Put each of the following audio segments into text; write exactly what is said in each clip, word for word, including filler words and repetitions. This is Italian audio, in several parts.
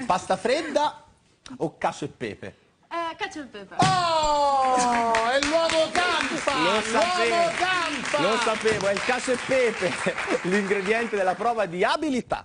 Pasta fredda o cacio e pepe? Eh, cacio e pepe. Oh, è l'uovo campa! Lo sapevo, L'uovo campa! lo sapevo, è il cacio e pepe, l'ingrediente della prova di abilità.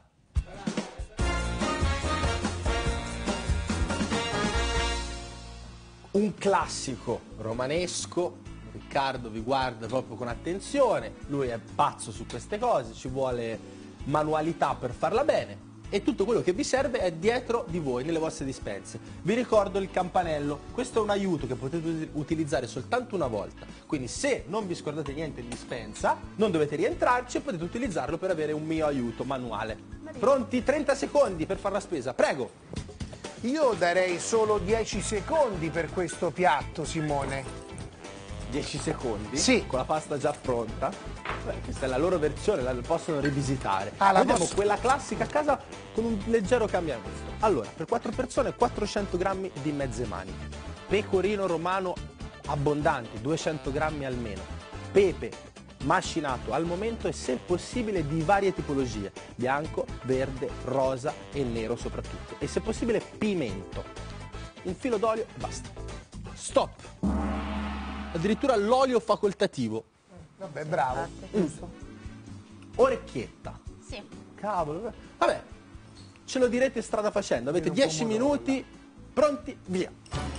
Un classico romanesco, Riccardo vi guarda proprio con attenzione, lui è pazzo su queste cose, ci vuole manualità per farla bene e tutto quello che vi serve è dietro di voi, nelle vostre dispense. Vi ricordo il campanello, questo è un aiuto che potete utilizzare soltanto una volta, quindi se non vi scordate niente in dispensa, non dovete rientrarci e potete utilizzarlo per avere un mio aiuto manuale. Pronti? trenta secondi per fare la spesa, prego! Io darei solo dieci secondi per questo piatto, Simone. dieci secondi? Sì. Con la pasta già pronta? Beh, questa è la loro versione, la possono rivisitare. Ah, la Abbiamo posso- quella classica a casa con un leggero cambiamento. Allora, per quattro persone quattrocento grammi di mezze mani. Pecorino romano abbondante, duecento grammi almeno. Pepe macinato al momento e se possibile di varie tipologie. Bianco, verde, rosa e nero soprattutto. E se possibile pimento. Un filo d'olio e basta. Stop! Addirittura l'olio facoltativo. Vabbè, bravo. Orecchietta. Sì. Cavolo. Vabbè, ce lo direte strada facendo. Avete dieci minuti, pronti, via.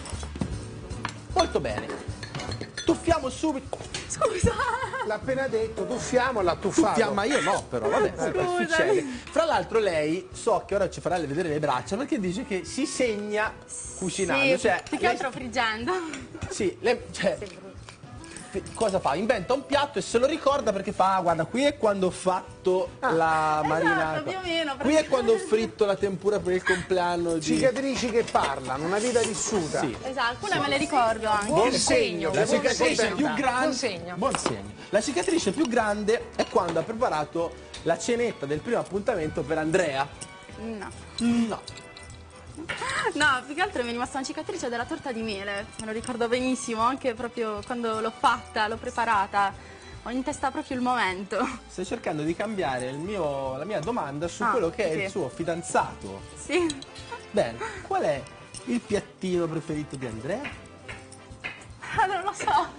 Molto bene. Tuffiamo subito. Scusa. L'ha appena detto, tuffiamo, l'ha tuffato. Tuffiamo, ma io no, però, vabbè, sempre Scusami. succede. Fra l'altro lei, so che ora ci farà vedere le braccia, perché dice che si segna cucinando. Sì, Cioè, più che lei- altro friggendo. Sì, lei, cioè, fi- cosa fa? Inventa un piatto e se lo ricorda perché fa, ah, guarda, qui è quando ho fatto la marinata. esatto, più o meno, Qui è quando ho fritto la tempura per il compleanno di... Cicatrici che parlano, una vita vissuta. Sì. Esatto, alcune me le ricordo anche. Buon segno. La buon cicatrice segno. più grande, Buon segno. buon segno. La cicatrice più grande è quando ha preparato la cenetta del primo appuntamento per Andrea. No. No. No, più che altro mi è rimasta una cicatrice della torta di mele. Me lo ricordo benissimo, anche proprio quando l'ho fatta, l'ho preparata. Ho in testa proprio il momento. Stai cercando di cambiare il mio- la mia domanda su Ah, quello che è sì. il suo fidanzato. Sì. Bene, qual è il piattino preferito di Andrea? Ah, non lo so.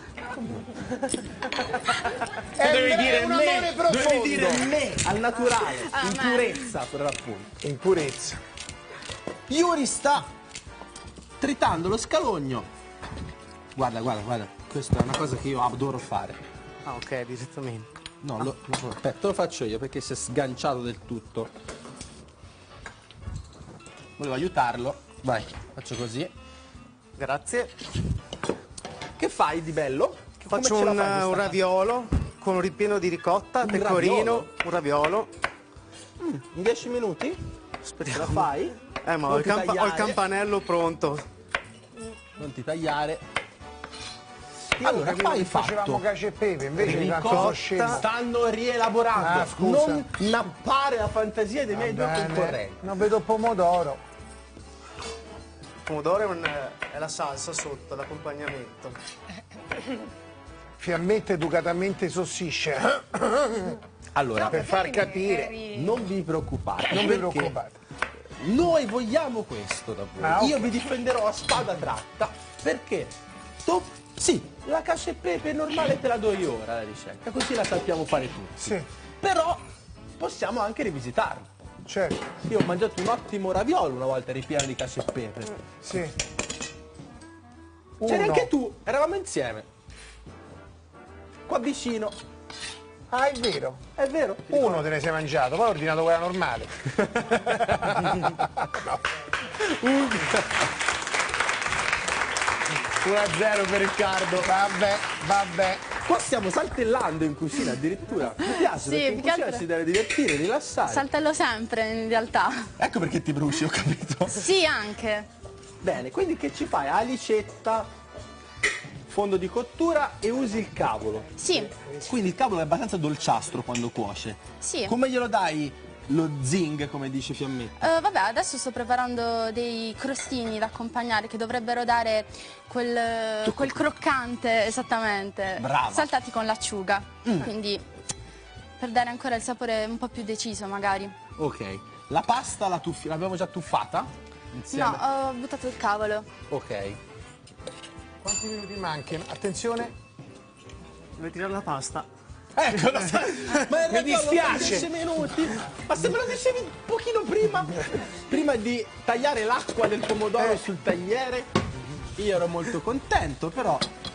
È Dovevi un- dire è un me, amore dovevi profondo. dire me, al naturale, Ah, in me. purezza per l'appunto. In purezza. Yuri sta tritando lo scalogno. Guarda, guarda, guarda, questa è una cosa che io adoro fare. Ah, ok, direttamente. No, lo, lo- aspetta, lo faccio io perché si è sganciato del tutto. Volevo aiutarlo. Vai, faccio così. Grazie. Che fai di bello? Che- come Faccio ce la un, fai questa un cosa? raviolo con un ripieno di ricotta, Un pecorino, raviolo? un raviolo. In dieci minuti? Speriamo. Ce la fai? Eh, ma Non ho il, ti campa- ho il tagliare. campanello pronto. Non ti tagliare. Io Allora, capivo fai che facevamo fatto. cacio e pepe, invece mi racconto Ricotta, scemo. stanno rielaborando. Ah, scusa. Non nappare la fantasia dei miei due Bene. concorrenti. Non vedo pomodoro. Il pomodoro è, un- è la salsa sotto, l'accompagnamento. Fiammetta educatamente sossisce. Allora, Per far capire. non vi preoccupate. Non vi perché preoccupate. Noi vogliamo questo da voi. Ah, ok. Io vi difenderò a spada tratta perché tu, sì, la cacio e pepe normale te la do io ora la ricetta, così la sappiamo fare tutti. Sì, Però possiamo anche rivisitarla. certo. Io ho mangiato un ottimo raviolo una volta ripieno di cacio e pepe. Sì. C'eri Uno. anche tu, eravamo insieme. Qua vicino. Ah, è vero. È vero? Uno te ne sei mangiato, poi ho ordinato quella normale. uno a zero per Riccardo. Vabbè, vabbè. Qua stiamo saltellando in cucina addirittura. Mi piace Sì, perché in più che cucina altro- si deve divertire, rilassare. Saltello sempre, in realtà. Ecco perché ti bruci, ho capito. Sì, anche. Bene, quindi che ci fai? Alicetta, fondo di cottura e usi il cavolo. Sì, Quindi il cavolo è abbastanza dolciastro quando cuoce. sì. Come glielo dai lo zing, come dice Fiammetta? Eh, vabbè, adesso sto preparando dei crostini da accompagnare che dovrebbero dare quel, quel croccante, esattamente. Brava. Saltati con l'acciuga. Quindi per dare ancora il sapore un po' più deciso, magari. Ok. La pasta la tuffi- l'abbiamo già tuffata? Insieme? No, ho buttato il cavolo. Ok. Quanti minuti mancano? Attenzione. Deve tirare la pasta. Ecco, lo sai. Ma in Mi realtà dispiace. dieci minuti. Ma se me lo dicevi un pochino prima, prima di tagliare l'acqua del pomodoro Eh. sul tagliere, io ero molto contento, però.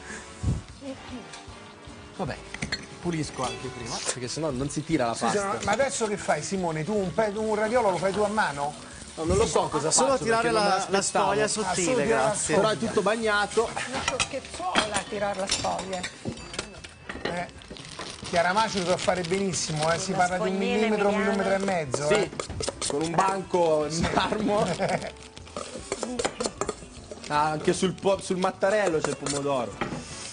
Vabbè, pulisco anche prima, perché sennò non si tira la Scusa, pasta. ma adesso che fai, Simone? Tu un, pe- un radiolo lo fai tu a mano? No, non lo so cosa Solo faccio. tirare perché non me la, la l'aspettavo. sfoglia Ah, solo sottile, tirare la grazie. Però è tutto bagnato. Una sciocchezzuola a tirare la sfoglia. Eh. Chiara Maci lo sa fare benissimo, eh. Si La parla di un sfogliera millimetro, un emiliana. millimetro e mezzo. Sì, Eh. con un banco in marmo. Ah, anche sul, po- sul mattarello c'è il pomodoro.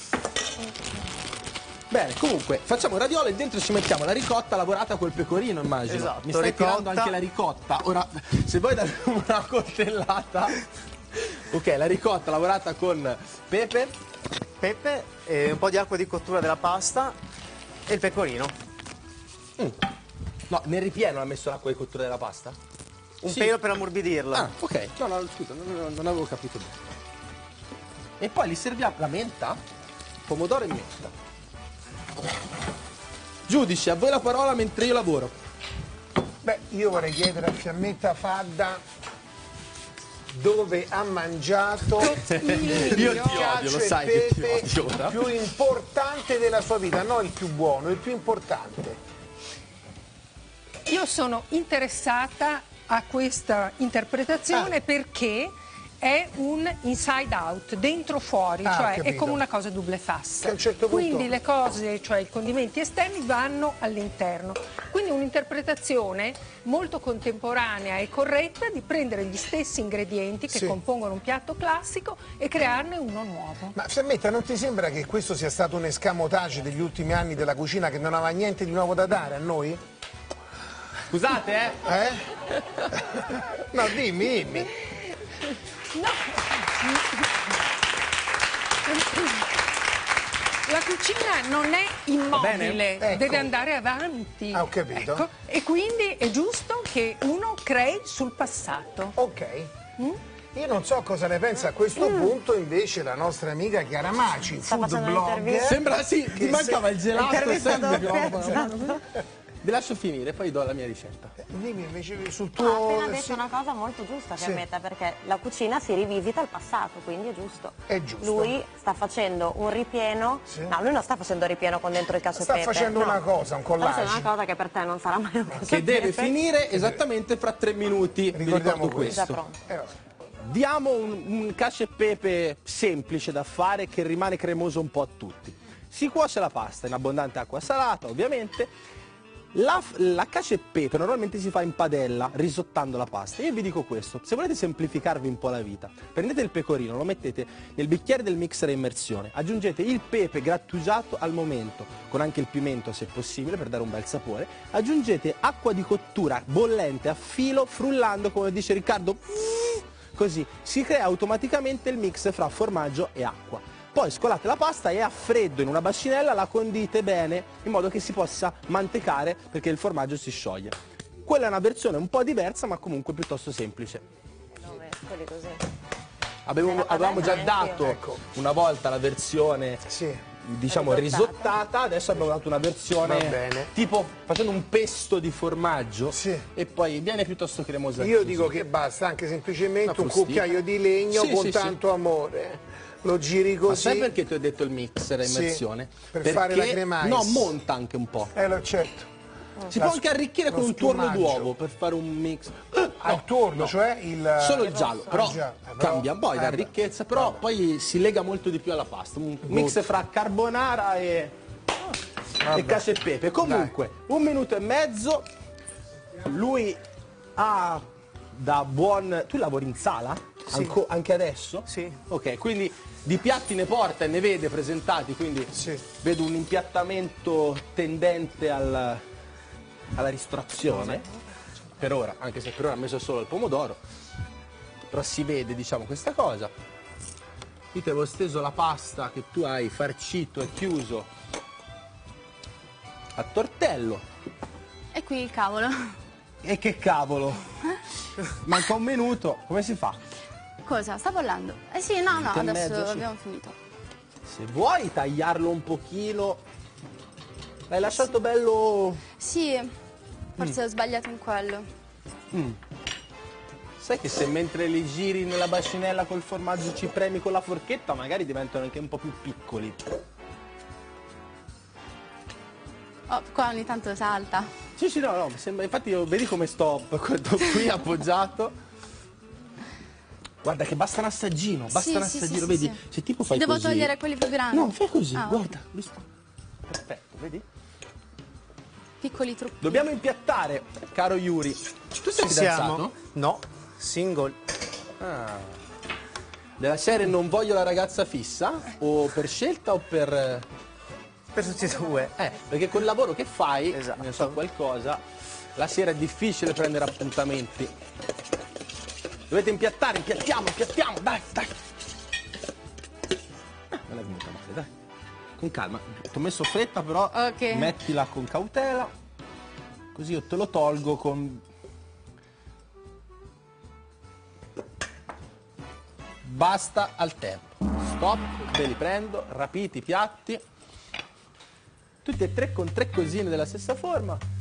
Bene, comunque, facciamo il radiolo e dentro ci mettiamo la ricotta lavorata col pecorino, immagino. Esatto, Mi stai ricotta. tirando anche la ricotta. Ora, se vuoi dare una coltellata. Ok, la ricotta lavorata con pepe. Pepe, e un po' di acqua di cottura della pasta e il pecorino. No, nel ripieno ha messo l'acqua di cottura della pasta? Un Sì. pelo per ammorbidirla. Ah, ok. No, no, scusa, non, non- non avevo capito bene. E poi li serviamo la menta, pomodoro e menta. Giudice, a voi la parola mentre io lavoro. Beh, io vorrei chiedere a Fiammetta Fadda dove ha mangiato Io ti odio, cacio lo e sai che ti pepe odio ora. più importante della sua vita, non il più buono, il più importante. Io sono interessata a questa interpretazione Ah. perché è un inside out, dentro fuori, Ah, ho cioè è capito. come una cosa double face. Che a un certo punto- Quindi le cose, cioè i condimenti esterni vanno all'interno. Quindi un'interpretazione molto contemporanea e corretta di prendere gli stessi ingredienti che Sì. compongono un piatto classico e crearne uno nuovo. Ma Fiammetta, non ti sembra che questo sia stato un escamotage degli ultimi anni della cucina che non aveva niente di nuovo da dare a noi? Scusate, eh. Eh? No, dimmi, dimmi. La cucina non è immobile, bene? Ecco. deve andare avanti. Ah, ho capito. Ecco. E quindi è giusto che uno crei sul passato. Ok. Io non so cosa ne pensa a questo punto invece la nostra amica Chiara Maci, Sta food facendo blogger. un'intervista. Sembra sì, ti Che mancava il gelato. Intervista sempre che doppia, ho- esatto. Vi lascio finire, poi do la mia ricetta. Dimmi invece sul Ha tuo... appena detto sì, una cosa molto giusta, Sì. Fiammetta, perché la cucina si rivisita al passato, quindi è giusto. È giusto. Lui sta facendo un ripieno, Sì. no, lui non sta facendo un ripieno con dentro il cacio e Sta pepe. facendo no. una cosa, un Sta facendo collage. una cosa che per te non sarà mai un cacio Che e deve pepe. finire esattamente fra tre minuti. Vi Ricordiamo ricordo questo. Già questo. pronto. Eh, vabbè. Diamo un, un cacio e pepe semplice da fare che rimane cremoso un po' a tutti. Si cuoce la pasta in abbondante acqua salata, ovviamente. La, la cacio e pepe normalmente si fa in padella, risottando la pasta. Io vi dico questo, se volete semplificarvi un po' la vita, prendete il pecorino, lo mettete nel bicchiere del mixer a immersione, aggiungete il pepe grattugiato al momento, con anche il pimento se possibile per dare un bel sapore, aggiungete acqua di cottura bollente a filo, frullando come dice Riccardo, così si crea automaticamente il mix fra formaggio e acqua. Poi scolate la pasta e a freddo in una bacinella la condite bene in modo che si possa mantecare perché il formaggio si scioglie. Quella è una versione un po' diversa ma comunque piuttosto semplice. Lo mescoli così. Avevo- Nella avevamo già padella anch'io. dato Ecco. una volta la versione Sì. diciamo Risottata. risottata, adesso abbiamo dato una versione Va bene. tipo facendo un pesto di formaggio Sì. e poi viene piuttosto cremosa. Io al dico chiuso. che basta anche semplicemente Una un frustita. cucchiaio di legno Sì, con sì, tanto amore. Lo giri Ma così. sai perché ti ho detto il mixer a Sì, immersione? per Perché, fare la cremais. no, monta anche un po'. Eh, lo certo. Si La può anche sp- arricchire lo con un tuorno spumaggio. d'uovo per fare un mix. Al tuorno, cioè il... Solo il giallo, però Ah, già, eh, però- cambia un po', dà eh, ricchezza, però vabbè. poi si lega molto di più alla pasta. Un mix fra carbonara e, e cacio e pepe. Comunque, un minuto e mezzo. Lui ha da buon... Tu lavori in sala? Anco- anche adesso? Sì. Ok, quindi di piatti ne porta e ne vede presentati, quindi Sì. vedo un impiattamento tendente al- alla ristorazione. Per ora, anche se per ora ha messo solo il pomodoro. Però si vede, diciamo, questa cosa. Io ti avevo steso la pasta che tu hai farcito e chiuso a tortello. E qui il cavolo. E che cavolo? Manca un minuto, come si fa? Cosa? Sta bollendo? Eh sì, no, no, Venti e adesso mezzo, sì. abbiamo finito. Se vuoi tagliarlo un pochino. L'hai lasciato bello. Sì, forse Mm. ho sbagliato in quello. Mm. Sai che se mentre li giri nella bacinella col formaggio ci premi con la forchetta, magari diventano anche un po' più piccoli. Oh, qua ogni tanto salta. Sì, sì, no, no, mi sembra, infatti io vedi come sto qui appoggiato. Guarda che basta un assaggino, basta Sì, un sì, assaggino, sì, vedi? sì, sì. Se tipo fai Devo così. togliere quelli più grandi? No, fai così, Ah, ok. guarda, visto? Perfetto, vedi? Piccoli trucchi. Dobbiamo impiattare, caro Yuri. Tu sei Ci fidanzato? siamo? No, single. Ah. Della serie non voglio la ragazza fissa? O per scelta o per... Per tutti e due. Eh, perché col lavoro che fai, Esatto. ne so qualcosa, la sera è difficile prendere appuntamenti. Dovete impiattare, impiattiamo, impiattiamo, dai, dai. Ah, non è venuta male, dai. Con calma. Ti ho messo fretta, però Ok. mettila con cautela. Così io te lo tolgo con... Basta al tempo. Stop, ve li prendo, rapiti i piatti. Tutti e tre con tre cosine della stessa forma.